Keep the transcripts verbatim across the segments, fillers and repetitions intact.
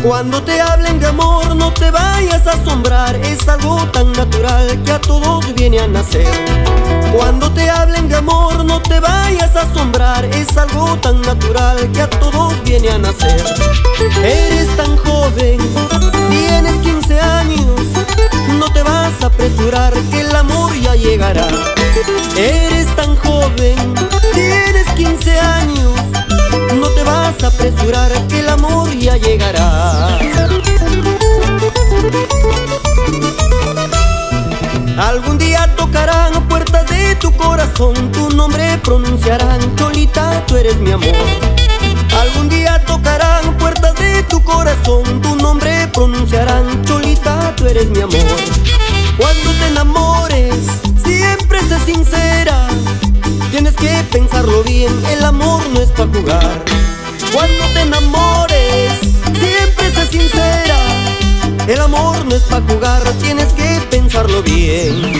Cuando te hablen de amor no te vayas a asombrar, es algo tan natural que a todos viene a nacer. Cuando te hablen de amor no te vayas a asombrar, es algo tan natural que a todos viene a nacer. Eres tan joven, tienes quince años, no te vas a apresurar que el amor ya llegará. Eres tan joven, tienes quince años, no te vas a apresurar que el amor ya llegará. Algún día tocarán puertas de tu corazón, tu nombre pronunciarán: Cholita, tú eres mi amor. Algún día tocarán puertas de tu corazón, tu nombre pronunciarán: Cholita, tú eres mi amor. Cuando te enamores, siempre sé sincera, tienes que pensarlo bien, el amor no es para jugar. Cuando te enamores, siempre sé sincera, el amor no es para jugar, tienes que pensarlo bien.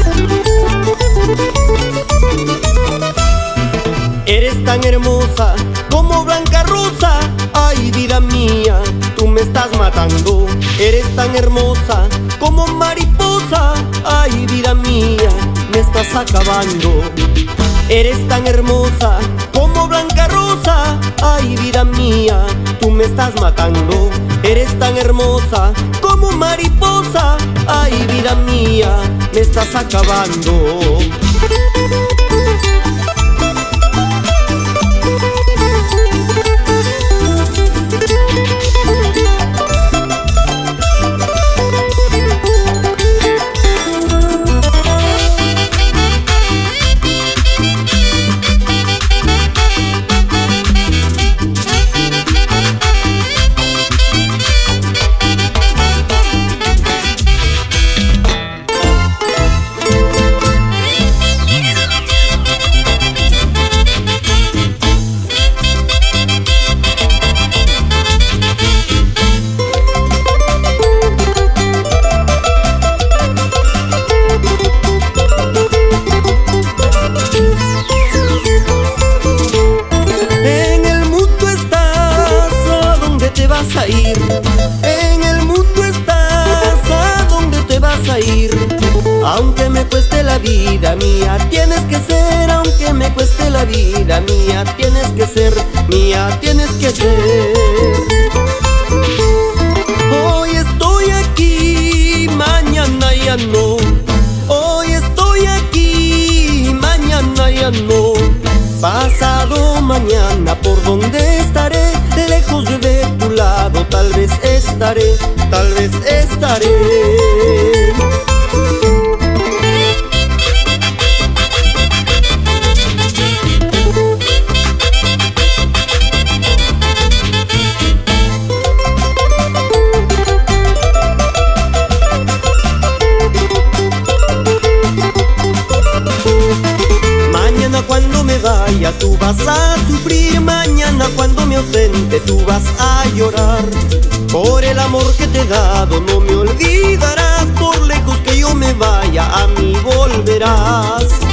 Eres tan hermosa como blanca rosa, ay vida mía, tú me estás matando. Eres tan hermosa como mariposa, ay vida mía, me estás acabando. Eres tan hermosa como blanca rosa, ay vida mía, tú me estás matando. Eres tan hermosa como mariposa, ay vida mía, me estás acabando. A ir. En el mundo estás, ¿a dónde te vas a ir? Aunque me cueste la vida mía, tienes que ser. Aunque me cueste la vida mía, tienes que ser. Mía, tienes que ser. Hoy estoy aquí, mañana ya no. Hoy estoy aquí, mañana ya no. Pasado mañana, ¿por dónde estaré? Lejos de tu lado, tal vez estaré, tal vez estaré. Mañana cuando me vaya tú vas a sufrir, mañana cuando me ausente tú vas a llorar. Por el amor que te he dado no me olvidarás, por lejos que yo me vaya a mí volverás.